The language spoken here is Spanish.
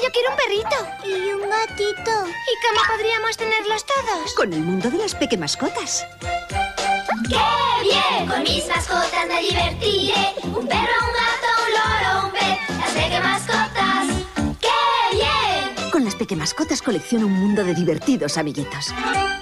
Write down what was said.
Yo quiero un perrito. Y un gatito. ¿Y cómo podríamos tenerlos todos? Con el mundo de las pequemascotas. ¡Qué bien! Con mis mascotas me divertiré. Un perro, un gato, un loro, un pez. Las pequemascotas. ¡Qué bien! Con las pequemascotas colecciona un mundo de divertidos amiguitos.